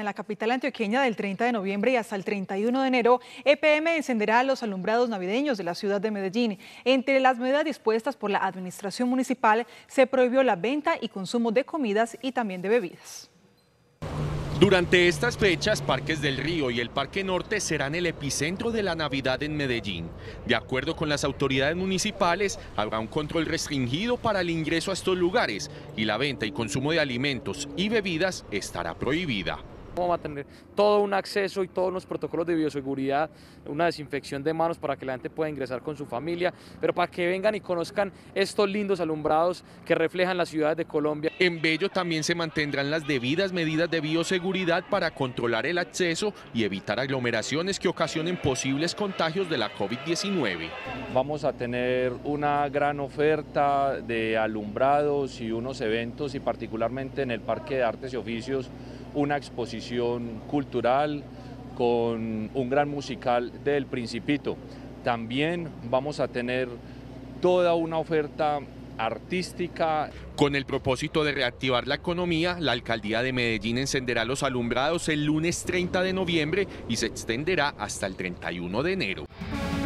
la capital antioqueña del 30 de noviembre y hasta el 31 de enero, EPM encenderá los alumbrados navideños de la ciudad de Medellín. Entre las medidas dispuestas por la administración municipal se prohibió la venta y consumo de comidas y también de bebidas. Durante estas fechas, Parques del Río y el Parque Norte serán el epicentro de la Navidad en Medellín. De acuerdo con las autoridades municipales, habrá un control restringido para el ingreso a estos lugares y la venta y consumo de alimentos y bebidas estará prohibida. Vamos a tener todo un acceso y todos los protocolos de bioseguridad, una desinfección de manos para que la gente pueda ingresar con su familia, pero para que vengan y conozcan estos lindos alumbrados que reflejan las ciudades de Colombia. En Bello también se mantendrán las debidas medidas de bioseguridad para controlar el acceso y evitar aglomeraciones que ocasionen posibles contagios de la COVID-19. Vamos a tener una gran oferta de alumbrados y unos eventos, y particularmente en el Parque de Artes y Oficios, una exposición cultural con un gran musical del Principito. También vamos a tener toda una oferta artística. Con el propósito de reactivar la economía, la alcaldía de Medellín encenderá los alumbrados el lunes 30 de noviembre y se extenderá hasta el 31 de enero.